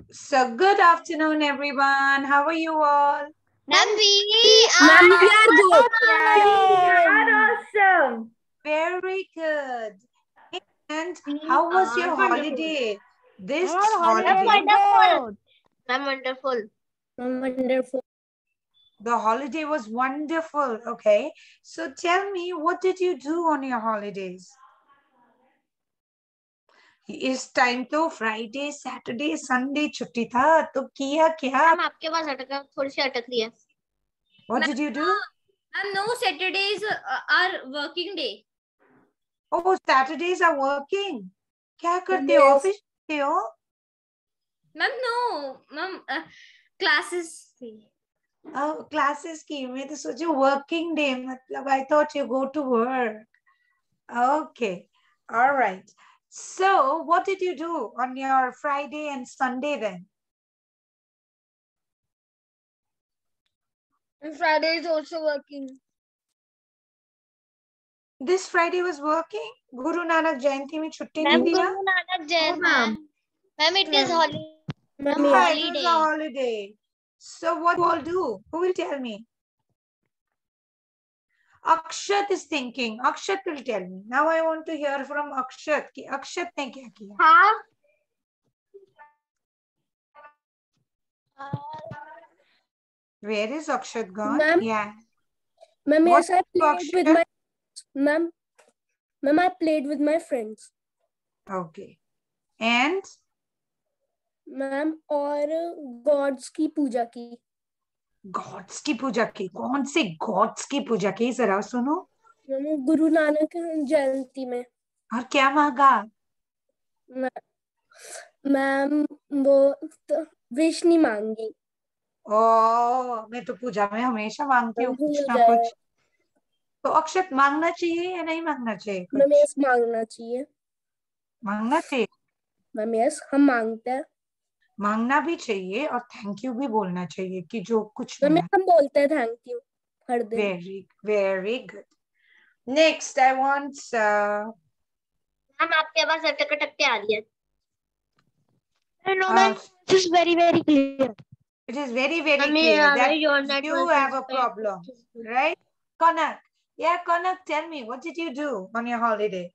So good afternoon, everyone. How are you all? Ma'am, we are good. We are awesome. Very good. And how was your holiday? This holiday. Wonderful. Ma'am, wonderful. Wonderful. The holiday was wonderful. Okay. So tell me, what did you do on your holidays? इस time तो Friday Saturday Sunday छुट्टी था तो किया क्या? Ma'am आपके पास अटका थोड़ी सी अटक रही है. What did you do? No, Saturdays are working day. Oh, Saturdays are working. क्या करते हो? Yes. ऑफिस जाते हो? Ma'am, no. Ma'am, classes. Oh, classes की मैं तो सोची working day मतलब I thought you go to work. Okay, all right. So, what did you do on your Friday and Sunday then? And Friday is also working. This Friday was working. Guru Nanak Jayanti में छुट्टी नहीं Ma'am, दिया? Guru Nanak Jayanti. Ma'am, it is holiday. Ma'am, हाँ, it was a holiday. So what you all do? Who will tell me? Akshat is thinking. Akshat will tell me. Now I want to hear from Akshat. कि Akshat ने क्या किया? हाँ. Where is Akshat gone? Ma'am. Yeah. Ma'am, What yes, I to played with Akshat? my Ma'am, I played with my friends. Okay. And Ma'am, और gods की पूजा की. God's की पूजा की? कौन से गॉड्स की पूजा की? जरा सुनो. गुरु नानक जयंती में. और क्या मांगा? मैम वो विश नहीं मांगी. ओ, मैं तो पूजा में हमेशा मांगती हूँ कुछ ना कुछ. तो अक्षत मांगना चाहिए या नहीं मांगना चाहिए? मैम यस मांगना चाहिए. मांगना चाहिए. मैम यस हम मांगते हैं. मांगना भी चाहिए और थैंक यू भी बोलना चाहिए कि जो कुछ मैम मिला. हम बोलते हैं थैंक यू हर दिन. Very good. Next I want ma'am आपके पास अटक अटक के आ रही है. It is very clear. it is very clear that you have a problem, right? Kanak, yeah, Kanak, tell me, what did you do on your holiday?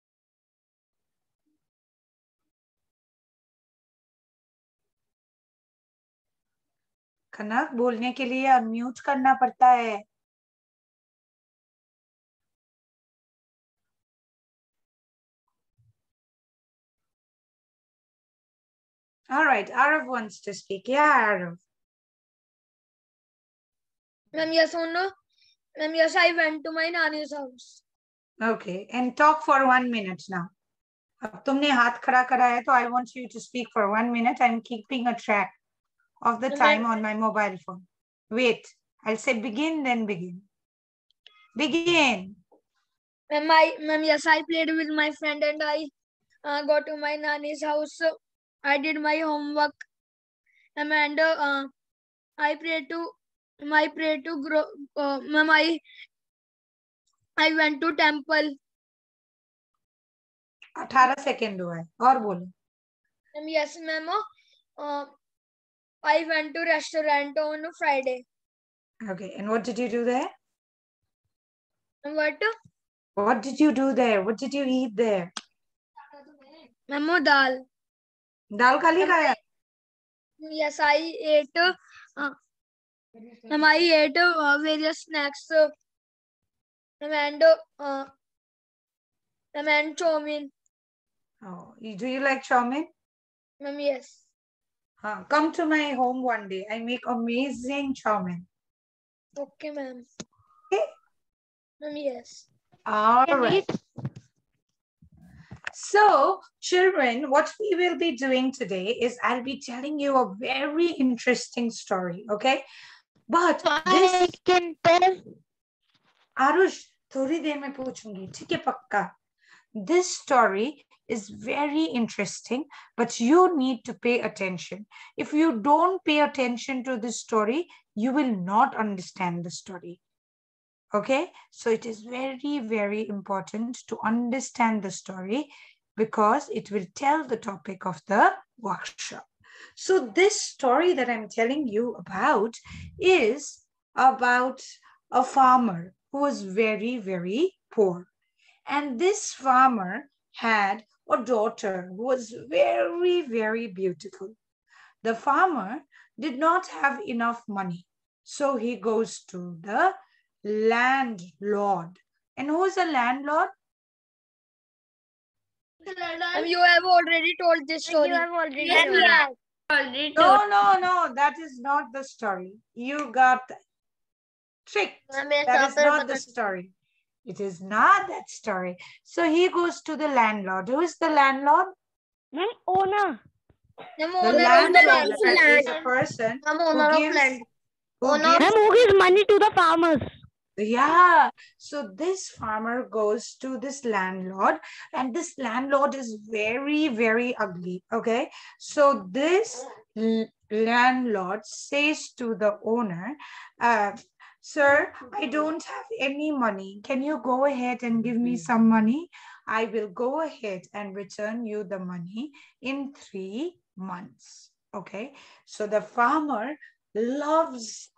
कनक, बोलने के लिए अनम्यूट करना पड़ता है. All right, Arav wants to speak. Yeah, Arav. Ma'am, yes or no? Ma'am, yes, I went to my nanny's house. Okay, and talk for 1 minute now. अब तुमने हाथ खड़ा करा है तो I want you to speak for 1 minute. I'm keeping a track of the time on my mobile phone. Wait, I'll say begin, then begin. Begin. Ma'am, yes, I played with my friend and I go to my nanny's house. I did my homework. And I prayed to grow. Ma'am, I went to temple. 18 second हुआ है और बोलो. Ma'am, yes, ma'am. I went to restaurant on Friday. Okay, and what did you do there? What? What did you do there? What did you eat there? Ma'am, dal. दाल खाली खाया? Yes, I ate. Ma'am, I ate various snacks. And chow mein. Oh, do you like chow mein? Ma'am, yes. Come to my home one day. I make amazing chow mein. Okay, ma'am. Okay? Ma'am, yes. All right. So, children, what we will be doing today is I'll be telling you a very interesting story, okay? But this... can tell. Arush, थोड़ी देर में पूछूंगी, ठीक है पक्का? This story is very interesting, but you need to pay attention. If you don't pay attention to this story, you will not understand the story. Okay, so it is very, very important to understand the story because it will tell the topic of the workshop. So this story that I'm telling you about is about a farmer who was very, very poor. And this farmer had a daughter who was very, very beautiful. The farmer did not have enough money. So he goes to the landlord. And who is a landlord? You have already told this story. You have already Yes, told. yeah. No, that is not the story. You got tricked. That is not the story. It is not that story. So he goes to the landlord. Who is the landlord? Ma'am, owner. The The owner of the landlord land. is a person I'm who owner of gives, land. who Owner. gives. Who gives money to the farmers? Yeah. So this farmer goes to this landlord, and this landlord is very, very ugly. Okay. So this landlord says to the owner, sir, I don't have any money. Can you go ahead and give me some money? I will go ahead and return you the money in 3 months. Okay. So the farmer loves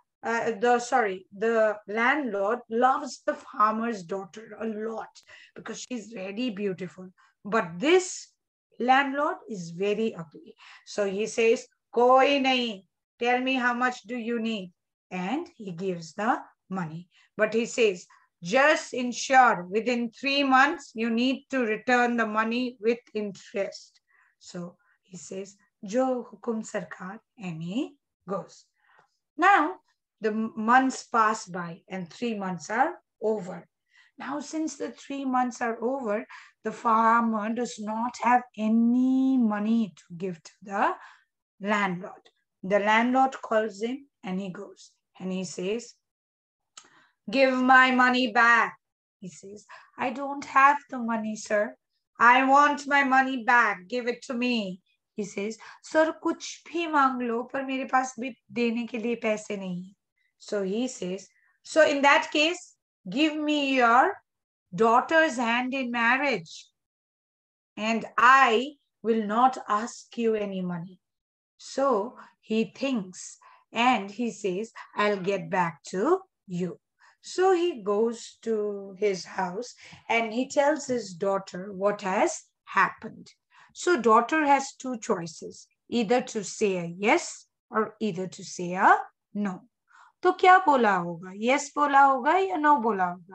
the landlord loves the farmer's daughter a lot because she's very beautiful. But this landlord is very ugly. So he says, Koi nahi, tell me how much do you need? And he gives the money. But he says, just ensure within 3 months you need to return the money with interest. So he says, Jo hukum sarkar, and he goes. Now, the months pass by and 3 months are over. Now, since the 3 months are over, the farmer does not have any money to give to the landlord. The landlord calls him and he goes and he says, give my money back. He says, I don't have the money, sir. I want my money back. Give it to me. He says, sir, कुछ भी मांग लो, पर मेरे पास भी देने के लिए पैसे नहीं हैं. So he says, so in that case, give me your daughter's hand in marriage, and I will not ask you any money. So he thinks and he says, I'll get back to you. So he goes to his house and he tells his daughter what has happened. So daughter has two choices, either to say a yes or either to say a no. तो क्या बोला होगा? Yes बोला होगा या no बोला होगा?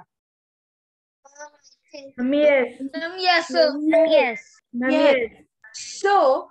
Yes. Yes. Yes. Yes. So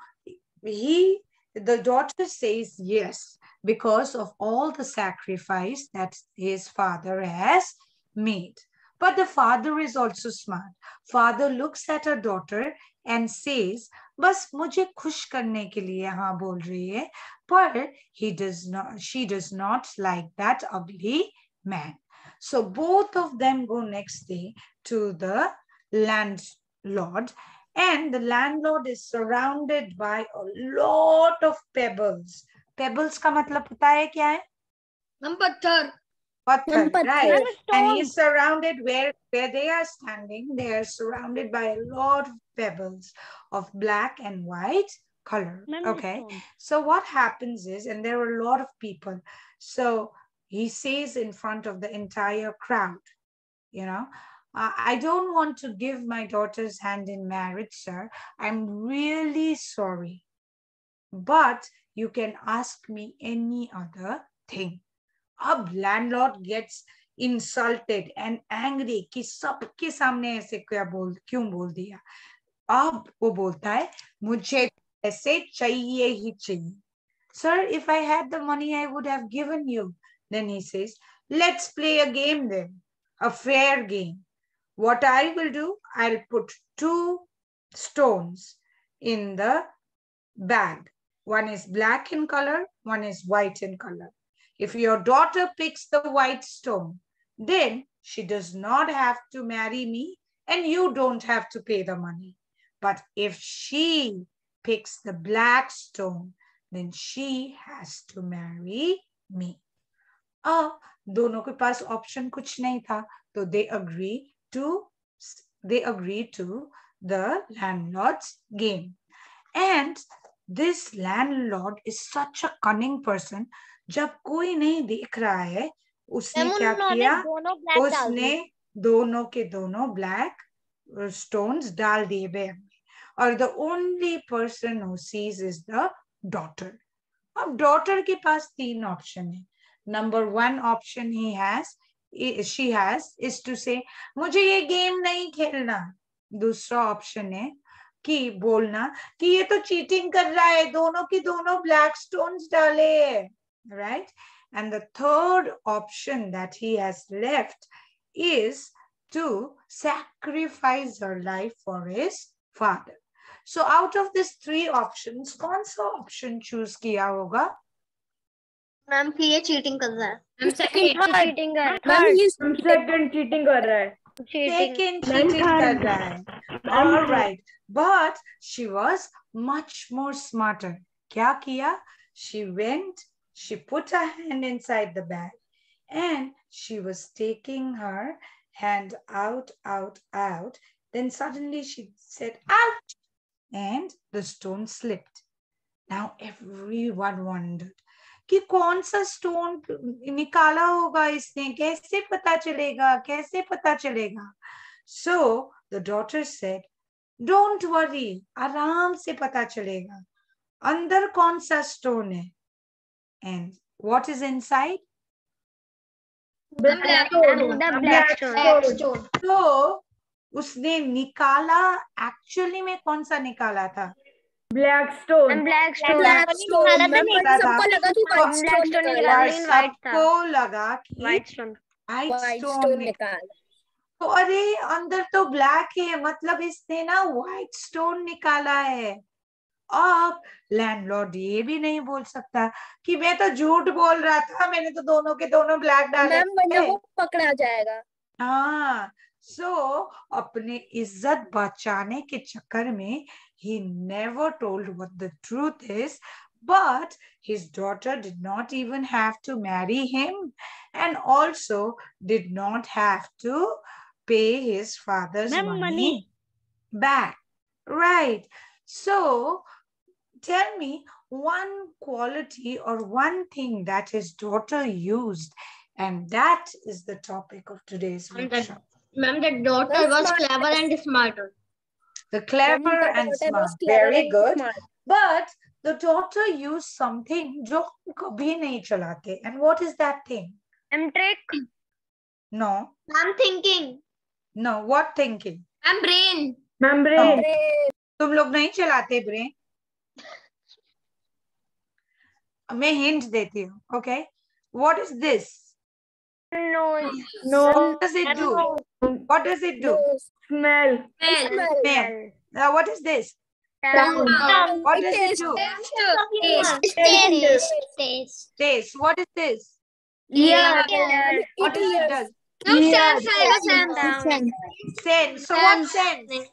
the daughter says yes because of all the sacrifice that his father has made. But the father is also smart. Father looks at her daughter and says, बस मुझे खुश करने के लिए हाँ बोल रही है, पर she does not like that ugly man. So both of them go next day to the landlord, and the landlord is surrounded by a lot of pebbles. Pebbles का मतलब पता है क्या है? हम पत्थर. Patthar, Patthar. right? Ma'am, And stone. he's surrounded where they are standing. They are surrounded by a lot of pebbles of black and white color. Ma'am, Okay. stone. So what happens is, and there are a lot of people. So he says in front of the entire crowd, you know, I don't want to give my daughter's hand in marriage, sir. I'm really sorry. But you can ask me any other thing. अब landlord gets insulted and angry कि सबके सामने ऐसे क्यों बोल दिया. अब वो बोलता है मुझे ऐसे चाहिए ही चाहिए. Sir, if I had the money, I would have given you. Then he says, let's play a game then, a fair game. What I will do, I'll put 2 stones in the bag. One is black in color, one is white in color. If your daughter picks the white stone, then she does not have to marry me and you don't have to pay the money. But if she picks the black stone, then she has to marry me. दोनों के पास option कुछ नहीं था, तो they agree to the landlord's game. And This landlord is such a cunning person. जब कोई नहीं देख रहा है, उसने क्या किया? उसने दोनों के दोनों ब्लैक स्टोन्स डाल दिए बैग में, और the only person who sees is the daughter. अब डॉटर के पास 3 ऑप्शन है. Number 1 option she has is to say मुझे ये गेम नहीं खेलना. दूसरा ऑप्शन है कि बोलना कि ये तो चीटिंग कर रहा है, दोनों की दोनों ब्लैक स्टोन्स डाले हैं, right? And the third option that he has left is to sacrifice her life for his father. So out of these 3 options, कौन सा ऑप्शन चूज किया होगा? मैम कि ये चीटिंग कर रहा है. सेकंड चीटिंग कर रहा है. Second cheating कर रहा है. All right, but she was much more smarter. क्या किया? She went, she put her hand inside the bag, and she was taking her hand out. Then suddenly she said, ouch! And the stone slipped. Now everyone wondered कि कौन सा stone निकाला होगा इसने, कैसे पता चलेगा? So the daughter said, don't worry, आराम से पता चलेगा. अंदर कौन सा स्टोन है? And what is inside? The black stone. So उसने निकाला, एक्चुअली में कौन सा निकाला था? Black stone. सबको लगा कि White stone. व्हाइट स्टोन निकाला. तो अरे अंदर तो ब्लैक है, मतलब इसने ना व्हाइट स्टोन निकाला है. अब लैंडलॉर्ड ये भी नहीं बोल सकता कि मैं तो झूठ बोल रहा था, मैंने तो दोनों के दोनों ब्लैक डाले. वो पकड़ा जाएगा. हाँ, so अपने इज्जत बचाने के चक्कर में he never told what the truth is, but his daughter did not even have to marry him, and also did not have to pay his father's money back. Right. So tell me one quality or one thing that his daughter used, and that is the topic of today's workshop. Ma'am, the daughter was clever and smarter. The clever and smart. Very good. But the daughter used something जो कभी नहीं चलाते. And what is that thing? Trick. No. I'm thinking. No. What thinking? I'm brain. Membrane. तुम लोग नहीं चलाते brain? मैं hint देती हूँ. Okay. What is this? No. What does it do? What does it do? Smell. Smell. Now what is this? Tongue. What does it do? Taste. Taste. What is this? Yeah. What does it do? Sense. Sense. So what sense?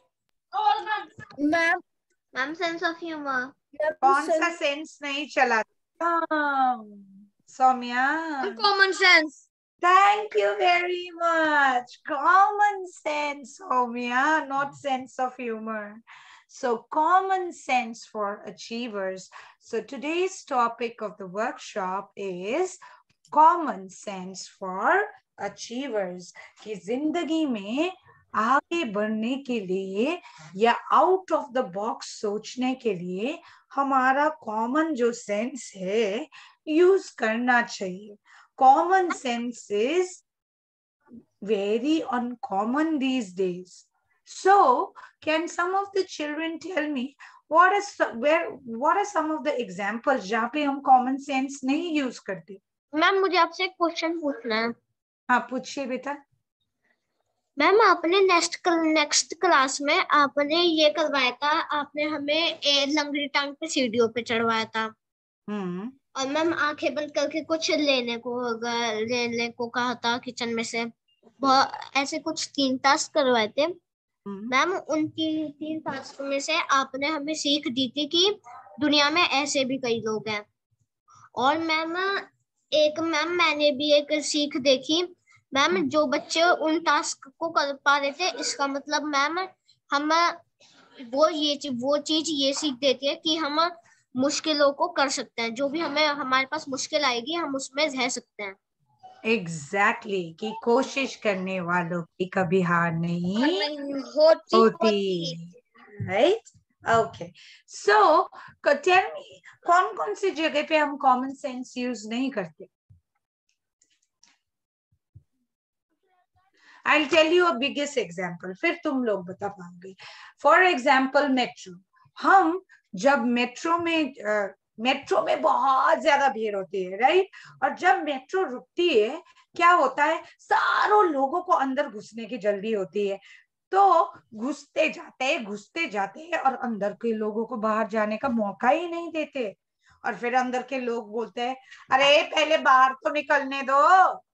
Ma'am, sense of humor. कौन सा sense नहीं चलाता? Soumya. Common sense. Thank you very much. Common sense, Soumya, not sense of humor. So common sense for achievers. So today's topic of the workshop is common sense for achievers. कि जिंदगी में आगे बढ़ने के लिए या आउट ऑफ द बॉक्स सोचने के लिए हमारा कॉमन जो सेंस है यूज करना चाहिए. Common sense is very uncommon these days. So, can some of the children tell me what are some of the examples जहाँ पे हम common sense नहीं use करते? मैम मुझे आपसे एक क्वेश्चन पूछना है. हाँ पूछिए बेटा. मैम आपने नेक्स्ट क्लास में आपने ये करवाया था, आपने हमें लंगड़ी टांग पे सीढ़ियों पे चढ़वाया था. और मैम आंखें बंद करके कुछ लेने को कहा था किचन में से. ऐसे कुछ 3 टास्क करवाए थे. मैम उन 3 टास्क में से आपने हमें सीख दी थी कि दुनिया में ऐसे भी कई लोग हैं. और मैम मैंने भी एक सीख देखी. मैम जो बच्चे उन टास्क को कर पा रहे थे, इसका मतलब मैम हम वो चीज ये सीख देती है कि हम मुश्किलों को कर सकते हैं, जो भी हमारे पास मुश्किल आएगी हम उसमें रह सकते हैं। एग्जैक्टली कि कोशिश करने वालों की कभी हार नहीं होती, right? Okay, so tell me, कौन कौन सी जगह पे हम कॉमन सेंस यूज नहीं करते? I'll tell you a biggest example, फिर तुम लोग बता पाओगे। फॉर एग्जाम्पल मेट्रो, हम जब मेट्रो में बहुत ज्यादा भीड़ होती है, राइट? और जब मेट्रो रुकती है क्या होता है, सारों लोगों को अंदर घुसने की जल्दी होती है, तो घुसते जाते हैं और अंदर के लोगों को बाहर जाने का मौका ही नहीं देते। और फिर अंदर के लोग बोलते हैं, अरे पहले बाहर तो निकलने दो,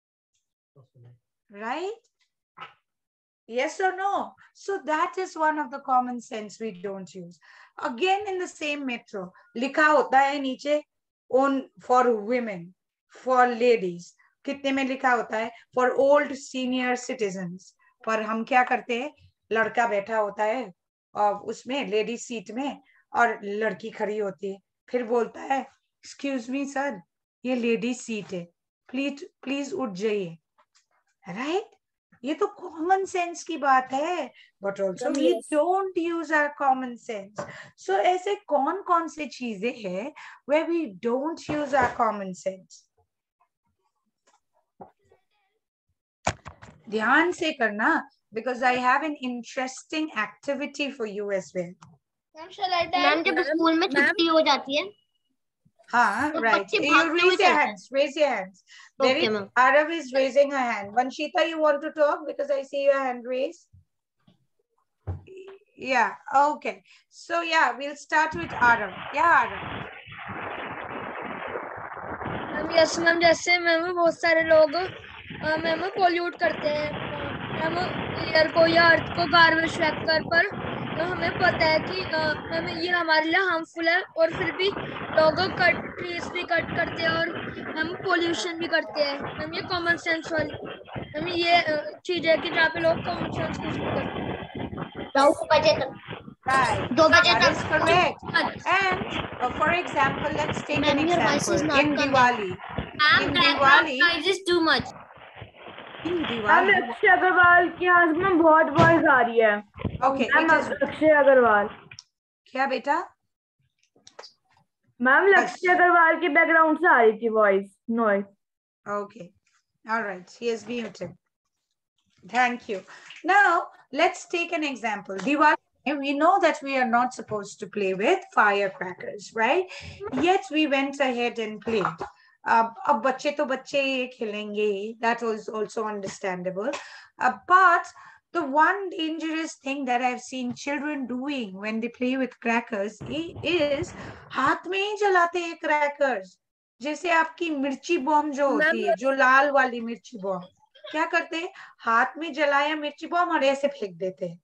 right? Yes or no? So that is one of the common sense we don't use. Again, in the same metro, लिखा होता है नीचे on for women, for ladies. कितने में लिखा होता है? For old senior citizens. पर हम क्या करते हैं? लड़का बैठा होता है और उसमें लेडी सीट में और लड़की खड़ी होती है, फिर बोलता है, एक्सक्यूज मी सर, ये लेडी सीट है, प्लीज उठ जाइए, राइट? ये तो कॉमन सेंस की बात है, but also we don't use our common sense. So ऐसे कौन कौन से चीजें हैं where we don't use our common sense? ध्यान से करना, because I have an interesting activity for you as well. Ma'am जब स्कूल में छुट्टी हो जाती है, हाँ, right. You raise your hands. Raise your hands. Okay, There is Arav is raising her hand. Vanshita, you want to talk because I see your hand raised. Yeah. Okay. So yeah, we'll start with Arav. Yeah, Arav. Yes ma'am, जैसे ma'am बहुत सारे लोग ma'am pollute करते हैं ma'am air को या अर्थ को, garbage factor पर हमें पता है कि मैम ये हमारे लिए हार्मफुल है, और फिर भी लोग ट्रीज भी कट करते हैं और मैम पोल्यूशन भी करते हैं। मैम ये कॉमन सेंस वाली मैम ये चीज है कि जहाँ पे लोग कॉमन सेंस कुछ भी करते हैं। 2 बजे तक, Right. 2 बजे That तक। is correct. And for example, let's take an Ma'am, your voice is example. not In coming. Diwali. In Diwali. is too much. In ma'am Diwali. Akshay Agarwal की यहाँ से मैम बहुत वॉइस आ रही है। Okay. Ma'am It is. Akshay Agarwal, क्या बेटा? Ma'am Akshay Agarwal के background से आ रही थी voice, noise. Okay. All right. He is muted. Thank you. Now, let's take an example. Diwali, we know that we are not supposed to play with firecrackers, right? Yet we went ahead and played. अब बच्चे तो बच्चे खेलेंगे, that was also understandable. But the one dangerous thing that I've seen children doing when they play with crackers is हाथ में ही जलाते हैं crackers. जैसे आपकी मिर्ची बॉम्ब जो होती है, जो लाल वाली मिर्ची बॉम्ब, क्या करते हैं? हाथ में जलाया मिर्ची बॉम्ब और ऐसे फेंक देते हैं,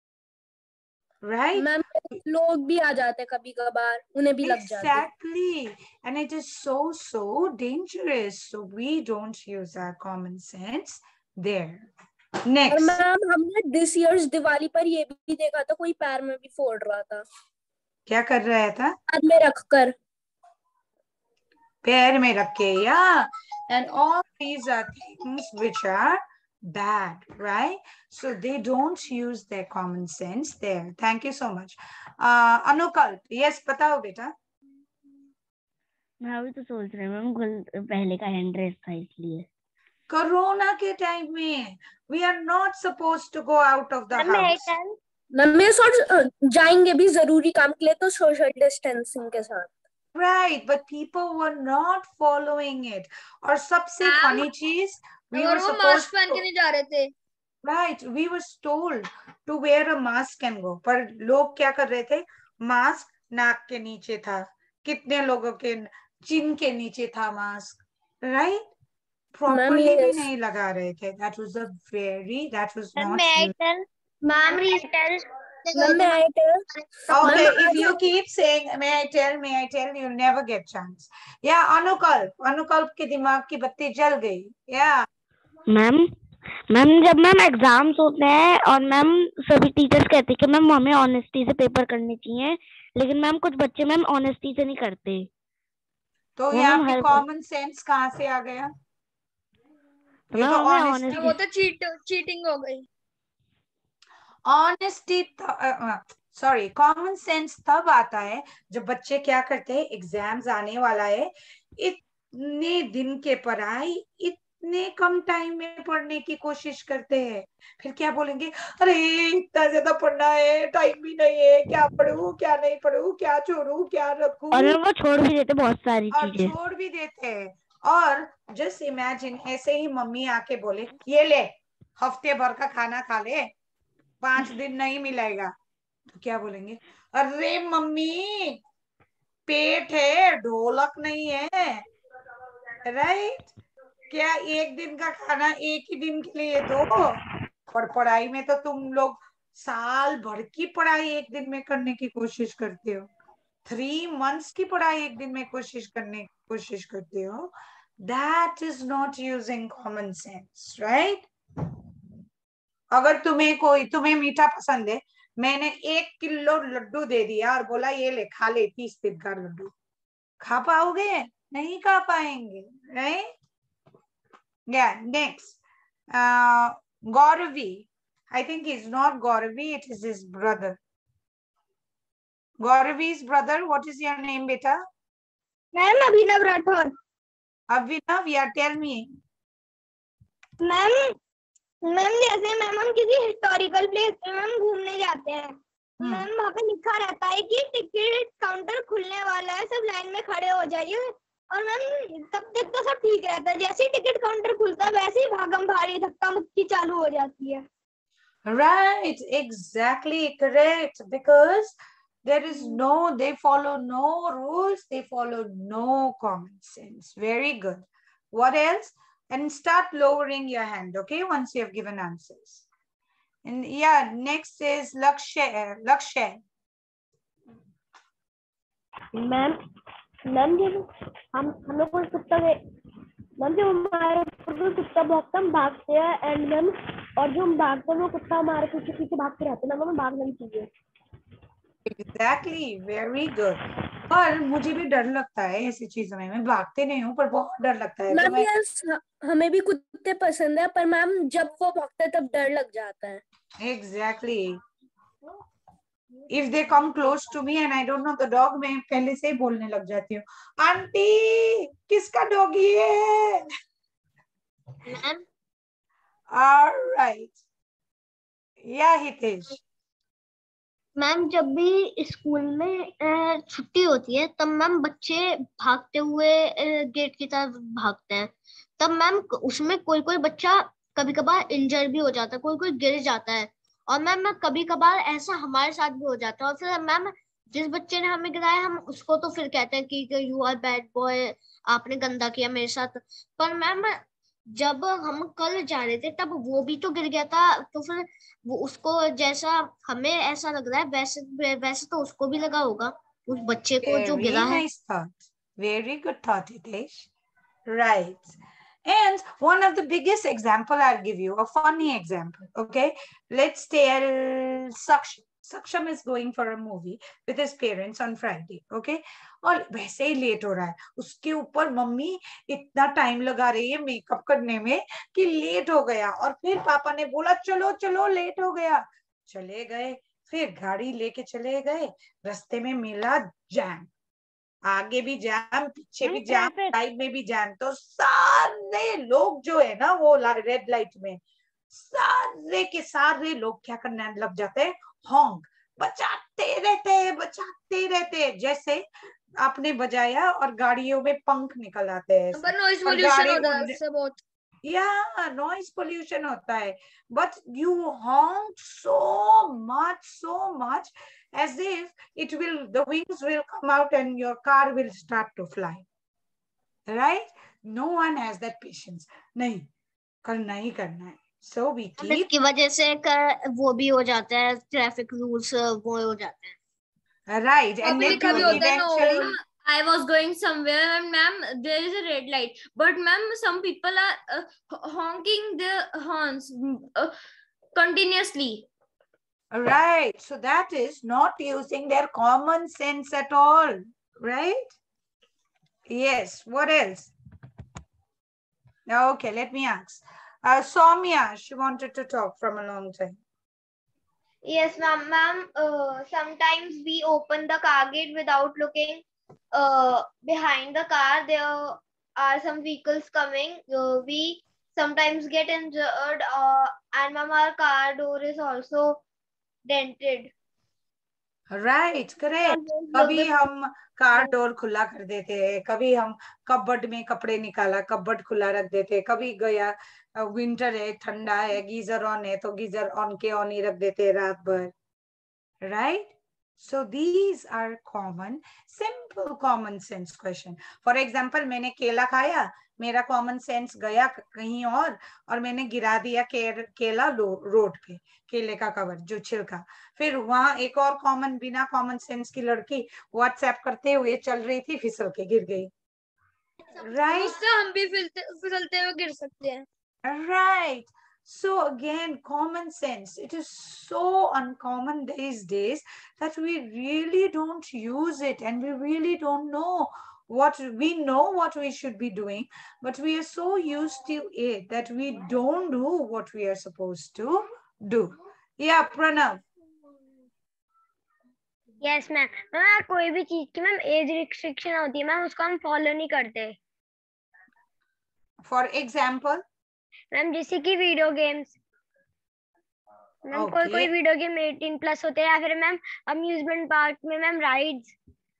राइट? मैम लोग भी आ जाते हैं कभी कभार, उन्हें भी लग जाते हैं। Exactly, and it is so dangerous. So we don't use our common sense there. Next. और मैम हमने दिस इयर्स दिवाली पर ये भी देखा था, कोई पैर में भी फोड़ रहा था। क्या कर रहा था? पैर में रखकर, पैर में रख के, yeah. And all these are things which are bad, right? So they don't use their common sense there. Thank you so much. Anukalp, yes, बताओ बेटा। मैं अभी तो सोच रही हूँ मैम, पहले का हैंड रेस था इसलिए। कोरोना के टाइम में we are not supposed to go out of the house. Ma'am मैं सोच जाएंगे भी जरूरी काम के लिए तो सोशल डिस्टेंसिंग के साथ। Right, but people were not following it. और सबसे funny चीज, we were supposed मास्क पहन के नहीं जा रहे थे। Right, we were told to wear a mask and go. पर लोग क्या कर रहे थे? मास्क नाक के नीचे था, कितने लोगों के चिन के नीचे था मास्क, right? Properly भी नहीं लगा रहे थे. That was not. Ma'am, Okay, if you keep saying, may I tell, you'll never get chance. Yeah, Anukalp के दिमाग की बत्ती जल गई. Yeah. मैम मैम जब मैम एग्जाम्स होते हैं और मैम सभी टीचर्स कहते हैं कि मैम हमें ऑनेस्टी से पेपर करने चाहिए, लेकिन मैम कुछ बच्चे मैम ऑनेस्टी से नहीं करते। तो वो यहाँ मैम पे हर कॉमन सेंस कहाँ से आ गया? तो ये मैम तो हमें ऑनेस्टी, वो तो चीटिंग हो गई। ऑनेस्टी सॉरी, कॉमन सेंस तब आता है जब बच्चे क्या करते हैं, एग्जाम्स आने वाला है, इतने दिन के पढ़ाई इतने कम टाइम में पढ़ने की कोशिश करते हैं, फिर क्या बोलेंगे, अरे इतना ज्यादा पढ़ना है, टाइम भी नहीं है, क्या पढूं क्या नहीं पढूं, क्या छोड़ू क्या रखूं, और मैम वो छोड़ भी देते बहुत सारी और चीजें। छोड़ भी देते हैं। और जस्ट इमेजिन ऐसे ही मम्मी आके बोले, ये ले हफ्ते भर का खाना खा ले, 5 दिन नहीं मिलेगा, तो क्या बोलेंगे, अरे मम्मी पेट है ढोलक नहीं है, राइट? क्या एक दिन का खाना एक ही दिन के लिए दो? और पढ़ाई में तो तुम लोग साल भर की पढ़ाई एक दिन में करने की कोशिश करते हो, 3 months की पढ़ाई एक दिन में कोशिश करते हो। That is not using common sense, right? अगर तुम्हें मीठा पसंद है, मैंने 1 किलो लड्डू दे दिया और बोला ये ले खा ले 30 दिन का लड्डू, खा पाओगे? नहीं खा पाएंगे, right? Next, Gauravi, I think he's not Gauravi, it is his brother. Gauravi's brother, what is your name, beta? Ma'am Abhinav Rathore. Abhinav, yeah, tell me. Ma'am जैसे मैम हम किसी हिस्टोरिकल प्लेस पे मैम घूमने जाते हैं, मैम वहाँ पे लिखा रहता है कि टिकट काउंटर खुलने वाला है, सब लाइन में खड़े हो जाइए, और मैम तब तक तो सब ठीक रहता है, जैसे ही टिकट काउंटर खुलता है वैसे ही भागम भारी धक्का मुक्की चालू हो जाती है। Right, exactly correct, because they follow no rules, they follow no common sense. Very good. What else? And start lowering your hand, okay, once you have given answers. And yeah, next is Lakshay. Ma'am जब हम लोग को कुत्ता ma'am जब हमारे कुत्ता भौंकता हम भागते हैं, एंड मैम और जो हम भागते हैं वो कुत्ता हमारे पीछे पीछे भागते रहते हैं, मैम हमें भागना नहीं चाहिए। Exactly, very good. और मुझे भी डर लगता है ऐसी चीजों में, मैं भागते नहीं हूँ पर बहुत डर लगता है। तो मैम यस, हमें भी कुत्ते पसंद है, पर मैम जब वो भागते हैं तब डर लग जाता है। Exactly. If they come close to me and I don't know the dog, मैं पहले से ही बोलने लग जाती हूँ, आंटी किसका डॉगी है? Ma'am All right. Yeah, Hitesh. Ma'am जब भी स्कूल में छुट्टी होती है तब मैम बच्चे भागते हुए गेट की तरफ भागते हैं, तब मैम उसमें कोई कोई बच्चा कभी कभार इंजर भी हो जाता है, कोई कोई गिर जाता है, और मैम कभी कभार ऐसा हमारे साथ भी हो जाता है, और फिर मैम जिस बच्चे ने हमें गिराया हम उसको तो फिर कहते हैं कि यू आर बैड बॉय, आपने गंदा किया मेरे साथ। पर मैम जब हम कल जा रहे थे तब वो भी तो गिर गया था, तो फिर वो उसको जैसा हमें ऐसा लग रहा है वैसे तो उसको भी लगा होगा, उस बच्चे को जो गिरा है। Very nice thought. Very good thought, Hitesh. Right. And one of the biggest example I'll give you, a funny example. Okay, let's tell Saksham. Saksham is going for a movie with his parents on Friday. Okay, और वैसे ही late हो रहा है, उसके ऊपर mummy इतना time लगा रही है मेकअप करने में कि लेट हो गया, और फिर पापा ने बोला चलो चलो लेट हो गया, चले गए, फिर गाड़ी लेके चले गए, रास्ते में मिला जैम, आगे भी जैम पीछे भी जैम साइड में भी जैम, तो सारे लोग जो है ना वो रेड लाइट में सारे के सारे लोग क्या करने लग जाते हैं, हॉन्क बजाते रहते हैं, जैसे आपने बजाया और गाड़ियों में पंख निकल आते हैं, पर नॉइज पोल्यूशन होता है उससे बहुत। Yeah, noise pollution होता है, but you honk so much as if the wings will come out and your car will start to fly, right? No one has that patience. नहीं, करना ही करना है, so we keep. इसकी वजह से वो भी हो जाता है, ट्रैफिक रूल्स वो हो जाते हैं, right, and then कभी होता है eventually I was going somewhere and ma'am, there is a red light. But ma'am, some people are honking their horns continuously. Right. So that is not using their common sense at all. Right? Yes. What else? Okay, let me ask. Soumya, she wanted to talk from a long time. Yes, ma'am. Ma'am, sometimes we open the car gate without looking behind the car. There are some vehicles coming. We sometimes get injured, and ma'am, our car door is also dented. Right, correct. कभी हम car door खुला कर देते हैं, कभी हम cupboard में कपड़े निकाला, कबर्ड खुला रख देते हैं, कभी गया विंटर है, ठंडा है, गीजर ऑन है तो गीजर ऑन के ऑन ही रख देते हैं रात भर. Right? So these are common, simple common sense question. For example, मैंने केला खाया, मेरा common sense गया कहीं और मैंने गिरा दिया केला रोड पे, केले का कवर जो छिलका. फिर वहां एक और common बिना common sense की लड़की WhatsApp करते हुए चल रही थी, फिसल के गिर गई. Right? उससे हम भी फिसलते हुए गिर सकते हैं. Right. So again, common sense. It is so uncommon these days that we really don't use it and we really don't know what we should be doing, but we are so used to it that we don't do what we are supposed to do. Yeah, Pranav. Yes ma'am. Ma'am कोई भी चीज की ma'am as restriction होती है ma'am, उसको हम follow नहीं करते. For example? मैम जैसे कि वीडियो गेम्स मैम, कोई वीडियो गेम 18+ होते हैं, या फिर मैम अम्यूजमेंट पार्क में ma'am rides.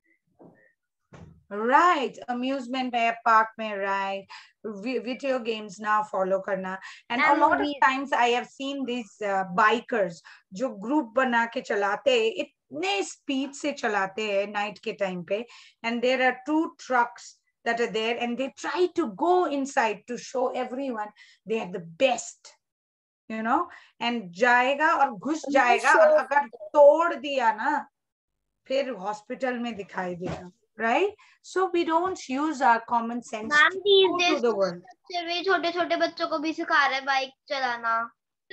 Right, amusement park में ride, video games ना follow करना. And a lot of times I have seen these bikers जो group बना के चलाते हैं, इतने speed से चलाते हैं night के time पे, and there are 2 trucks that are there and they try to go inside to show everyone they are the best, you know, and जाएगा और घुस जाएगा और अगर तोड़ दिया ना फिर hospital में दिखाई देगा. Right? So we don't use our common sense to go to the world. छोटे-छोटे बच्चों को भी सिखा रहे बाइक चलाना.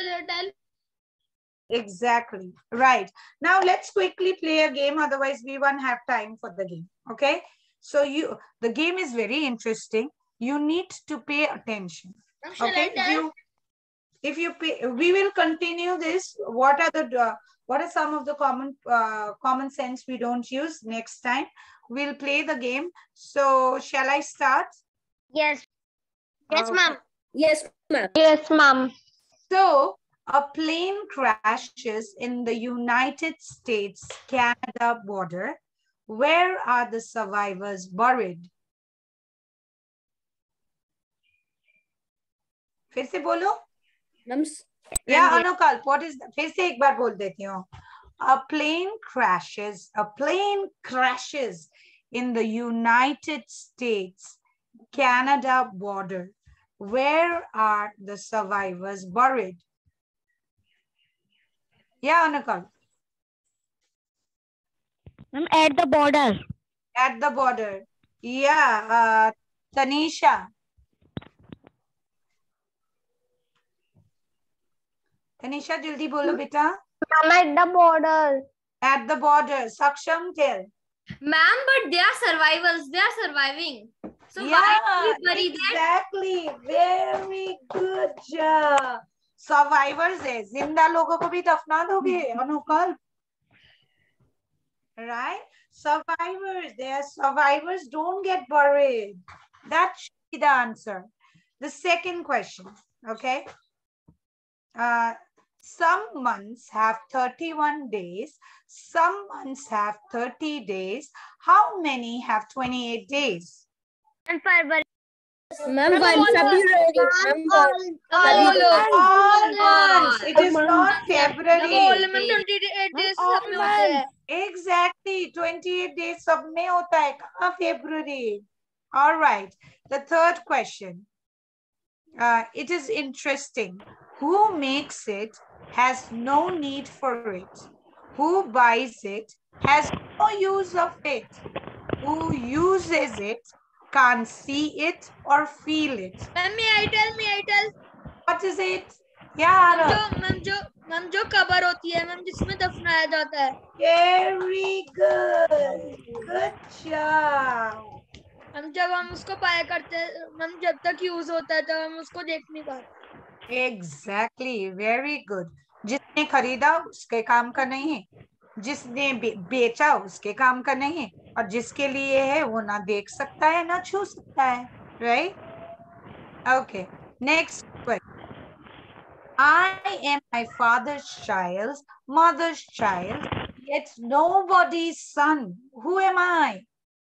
Exactly. Right. Now let's quickly play a game, otherwise we won't have time for the game. Okay? So the game is very interesting. You need to pay attention. Okay? If you pay, we will continue this. What are some of the common sense we don't use next time? We'll play the game. So shall I start? Yes. Yes, ma'am. Yes, ma'am. Yes, ma'am. So a plane crashes in the United States-Canada border. Where are the survivors buried? फिर से बोलो. Yeah, Anukal, what is that? फिर से एक बार बोल देती हूँ. A plane crashes in the United States-Canada border. Where are the survivors buried? Yeah, Anukal. At the border. At the border. Yeah, Tanisha. Tanisha, jaldi bolo beta. At the border. At the border. Saksham, tell. Ma'am, but they are survivors. They are surviving. So yeah, why bury exactly. Very good job. Survivors है. जिंदा लोगों को भी दफना दोगे, अनुकल्प. Right? Survivors. They are survivors. Don't get buried. That should be the answer. The second question. Okay. Some months have 31 days. Some months have 30 days. How many have 28 days? And February. Ma'am, February. All months. It is not February. 28 days All सब में होते हैं. Exactly. 28 days सब में होता है. कहाँ February? All right. The third question. It is interesting. Who makes it has no need for it. Who buys it has no use of it. who uses it can't see it or feel it. Ma'am, may I tell? What is it? Yeah, ma'am जो कबर होती है ma'am जिसमें दफनाया जाता है. very good. Good job. हम जब हम उसको पाया करते हैं मैम जब तक यूज होता है तब हम उसको देख नहीं पाते. Exactly. Very good. जिसने खरीदा उसके काम का नहीं है, जिसने बेचा उसके काम का नहीं है, और जिसके लिए है वो ना देख सकता है ना छू सकता है. Right? Okay. Next question. I am my father's child, mother's child, yet nobody's son. Who am I?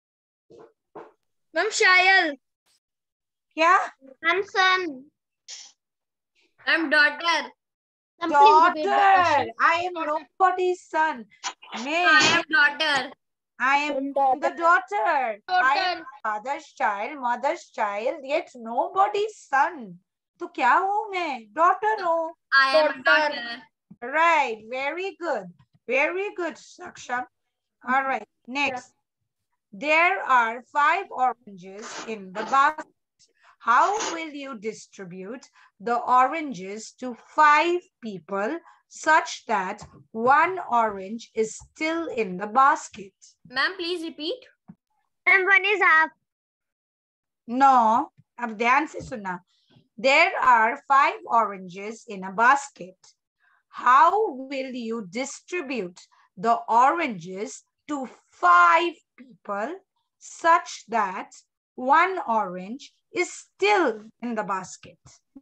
Ma'am Shayal. क्या? I'm son. I'm daughter. Daughter. I am nobody's son. I am daughter. I am the daughter. I am father's child, mother's child, yet nobody's son. तो क्या हूँ मैं? Daughter हूँ. I am a daughter. Right. Very good. Very good, Saksham. All right. Next. There are 5 oranges in the basket. How will you distribute the oranges to 5 people such that 1 orange is still in the basket? Ma'am, please repeat. And one is half. No. अब ध्यान से सुना. There are 5 oranges in a basket. How will you distribute the oranges to 5 people such that 1 orange is still in the basket?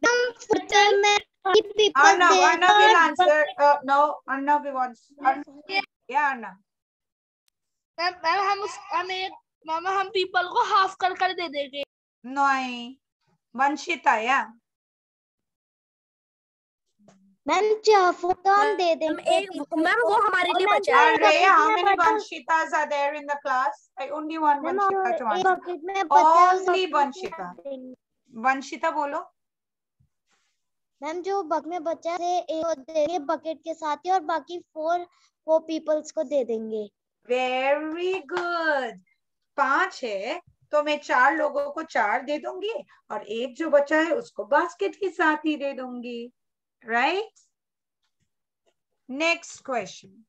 Arnav will answer. No, Arnav wants. Yeah, Arnav. Ma'am हम people को half कर दे देंगे. No, Vanshita, yeah. Ma'am तो हम दे देंगे. Ma'am वो हमारे लिए बचा है. Array, how many Vanshitas are there in the class? I only want Vanshita to answer. Only Vanshita. Vanshita बोलो. मैम जो बग में बचा है एक देंगे बकेट के साथ ही और बाकी 4 पीपल्स को दे देंगे. Very good. 5 है तो मैं 4 लोगों को 4 दे दूंगी और एक जो बचा है उसको बास्केट के साथ ही दे दूंगी. Right? Next question.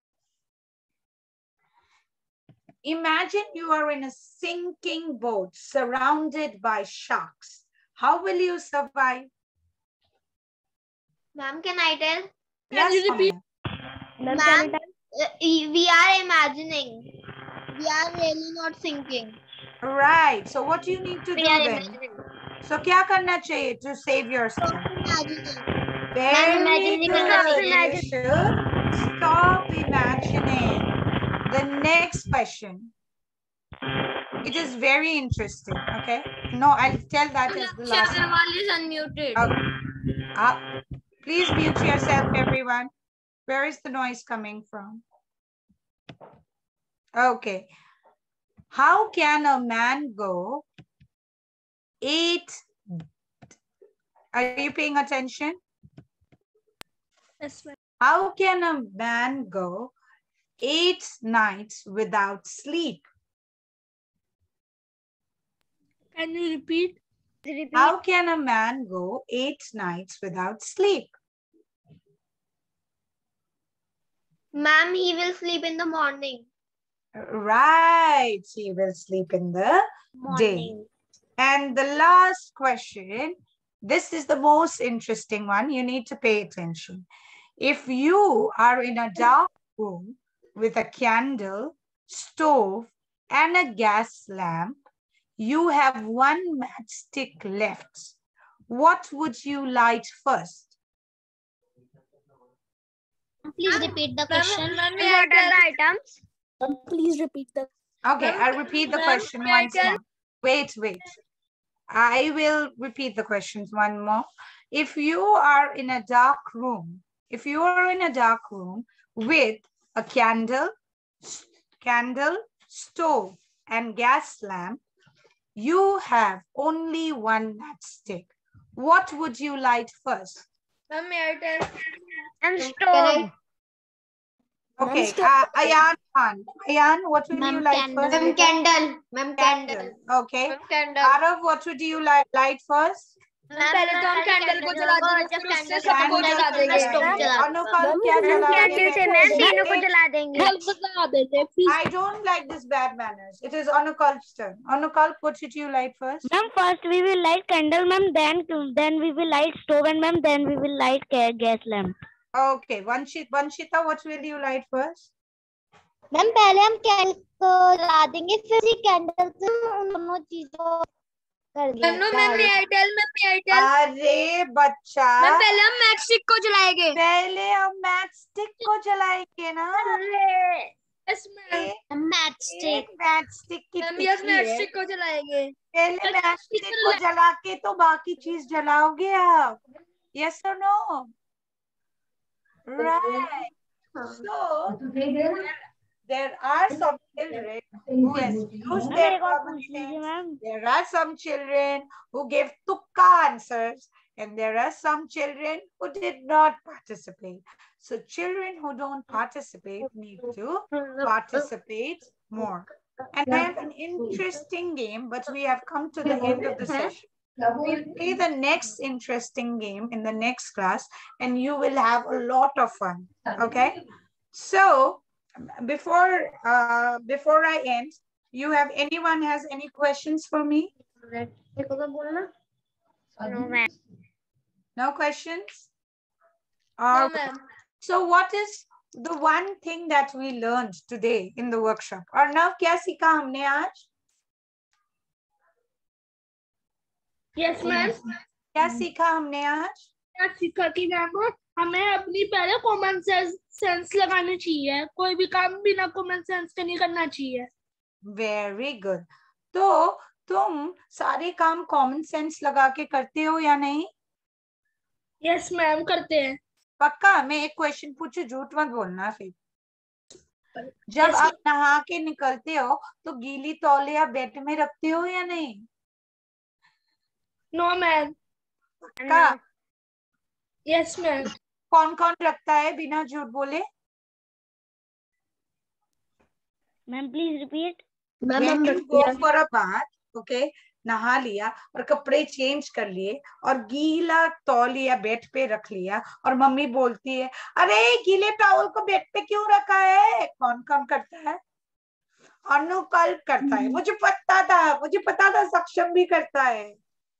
Imagine you are in a sinking boat surrounded by sharks. How will you survive? Ma'am, can I tell? Yes, Sonia. Ma'am, we are imagining. We are really not sinking. Right. So what do you need to do then? Imagining. So क्या करना चाहिए to save yourself? Imagining. Very good. You should stop imagining. The next question. It is very interesting. Okay. No, I'll tell that as the last. Agarwal is unmuted. Okay. Please mute yourself, everyone. Where is the noise coming from? Okay. How can a man go 8? Are you paying attention? Yes, ma'am. How can a man go 8 nights without sleep? Can you repeat? How can a man go 8 nights without sleep? Ma'am, he will sleep in the morning. Right. He will sleep in the day. And the last question, this is the most interesting one. You need to pay attention. If you are in a dark room with a candle, stove, and a gas lamp, you have 1 matchstick left. What would you light first? Please repeat the question. Ma'am, What are the items? Please repeat the. Okay, I'll repeat the question once more. Wait. I will repeat the questions one more. If you are in a dark room, with a candle, stove, and gas lamp, you have only 1 matchstick. What would you light first? Ma'am, may I tell? And stove. Okay, Ayan Khan. Ayan, what would you like first? Ma'am, candle. Ma'am, Candle. Okay. Candle. Arav, what would you light first? पहले तो हम candle को जला देंगे, फिर उससे सबको जला देंगे। अनुकल क्या जलाओगे? तीनों को जला देंगे। I don't like this bad manners. It is Anukal's turn. Anukal, what should you light first? Ma'am, first we will light candle, ma'am. Then we will light stove, and ma'am, then we will light gas lamp. Okay, Vanshita, what will you light first? Ma'am पहले हम candle को जला देंगे, फिर candle से उन दोनों चीजों कर देंगे। अरे बच्चा, पहले हम मैक्सिक को जलाएंगे। पहले हम मैचस्टिक को जलाएंगे ना। मैचस्टिक की मैक्सिक को जलाएंगे। पहले मैचस्टिक को जला के तो बाकी चीज जलाओगे आप। Yes or no? Right. So there are some children who has used their common sense. There are some children who gave tukka answers, and there are some children who did not participate. So children who don't participate need to participate more. And I have an interesting game, but we have come to the end of the session. We'll play the next interesting game in the next class, and you will have a lot of fun. Okay? So before I end, anyone has any questions for me? No questions? No, ma'am. So what is the one thing that we learned today in the workshop? Arnav, क्या सीखा हमने आज? Yes, ma'am. क्या सीखा हमने आज? क्या सीखा कि मैम हमें अपनी पहले कॉमन सेंस लगानी चाहिए, कोई भी काम बिना कॉमन सेंस के नहीं करना चाहिए। Very good. तो तुम सारे काम कॉमन सेंस लगा के करते हो या नहीं? यस मैम, करते हैं। पक्का? मैं एक क्वेश्चन पूछू, झूठ मत बोलना फिर। जब आप नहा के निकलते हो तो गीली तौलिया बेड में रखते हो या नहीं? No ma'am. पक्का? Yes ma'am. कौन कौन रखता है बिना झूठ बोले? Ma'am please repeat. When you go for a bath, okay, नहा लिया और कपड़े चेंज कर लिए और गीला तौलिया बेड पे रख लिया और मम्मी बोलती है, अरे गीले टॉवल को बेड पे क्यों रखा है? कौन कौन करता है? अनुकल करता है। मुझे पता था सक्षम भी करता है।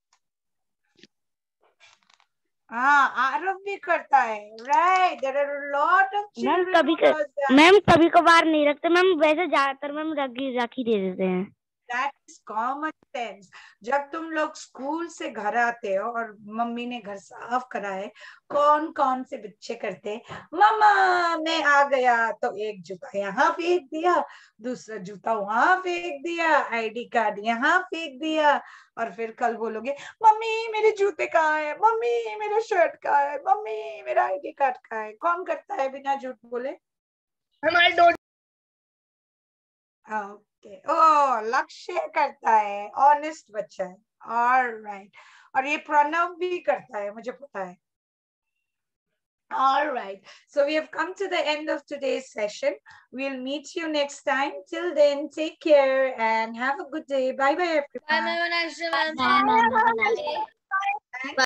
हाँ, आरव भी करता है। Right, there are a lot of children. Ma'am कभी कभार नहीं रखते मैम, वैसे ज्यादातर मैम रख ही दे देते हैं। That is common sense. जब तुम लोग स्कूल से घर आते हो और मम्मी ने घर साफ करा है, कौन कौन से बच्चे करते हैं, मम्मा मैं आ गया तो एक जूता यहाँ फेंक दिया, दूसरा जूता वहां फेंक दिया, आईडी कार्ड यहाँ फेंक दिया, और फिर कल बोलोगे मम्मी मेरे जूते कहाँ है, मम्मी मेरा शर्ट कहाँ है, मम्मी मेरा आईडी कार्ड कहाँ है? कौन करता है बिना झूठ बोले? ओके, ओ लक्ष्य करता है, ऑनेस्ट बच्चा है। ऑलराइट, और ये प्रणव भी करता है, मुझे पता है। Alright, so we have come to the end of today's session. We'll meet you next time. Till then, take care and have a good day. Bye bye everyone. Bye,